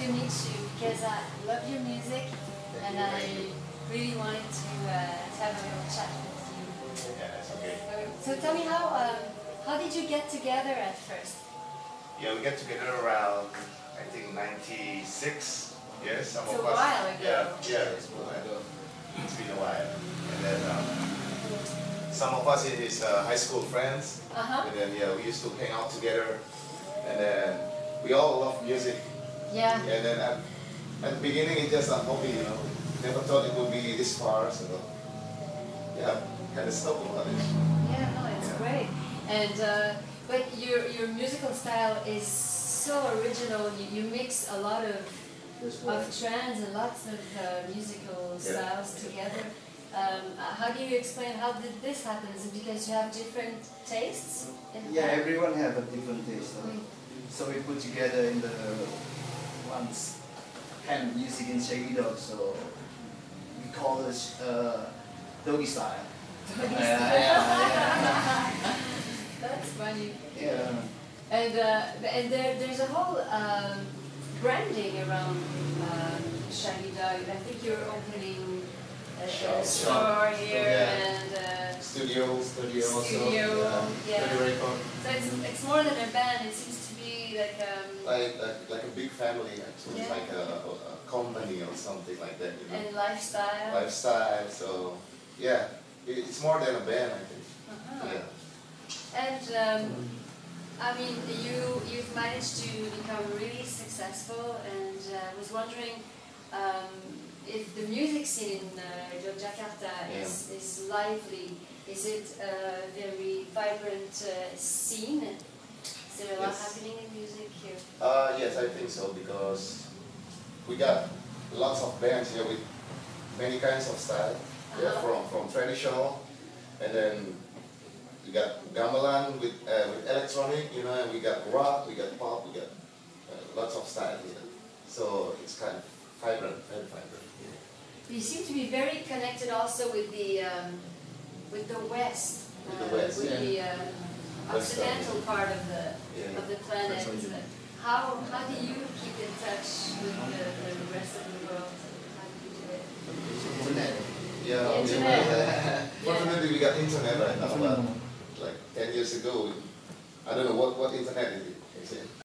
meet you because I love your music and I really wanted to have a little chat with you. Yeah, that's okay. So tell me how did you get together at first? Yeah, we get together around, I think, 96. Yes, some It's of a us. while ago. Yeah, it's been a while. And then some of us is high school friends. And then yeah, we used to hang out together. And then we all love music. Yeah. And then at the beginning, it's just a hobby, you know. Never thought it would be this far, so yeah, kind of stoked about it. Yeah, no, it's great. And but your musical style is so original. You mix a lot of trends and lots of musical styles together. How do you explain how did this happen? Is it because you have different tastes? Yeah, everyone have a different taste. So we put together in the once kind of music in Shaggy Dog. So we call this doggy style. That's funny. Yeah. And there's a whole branding around Shaggy Dog. I think you're opening a store here and studio also. Yeah. Record. So it's more than a band. It seems to be like a big family actually, like a company or something like that. You know? And lifestyle. Lifestyle. So yeah, it's more than a band, I think. Yeah. And I mean, you've managed to become really successful, and I was wondering if the music scene in Yogyakarta is lively. Is it a very vibrant scene? Is there a lot happening in music here? Yes, I think so, because we got lots of bands here with many kinds of style. Yeah, from traditional, and then we got gamelan with electronic, you know, and we got rock, we got pop, we got lots of style here. So it's kind of vibrant, very vibrant. Yeah. You seem to be very connected also with the West, with the occidental part of the planet. How do you keep in touch with the rest of the world? How do you do it? Internet. Yeah, Internet. Fortunately, we got internet right now, but like 10 years ago, I don't know what internet is it.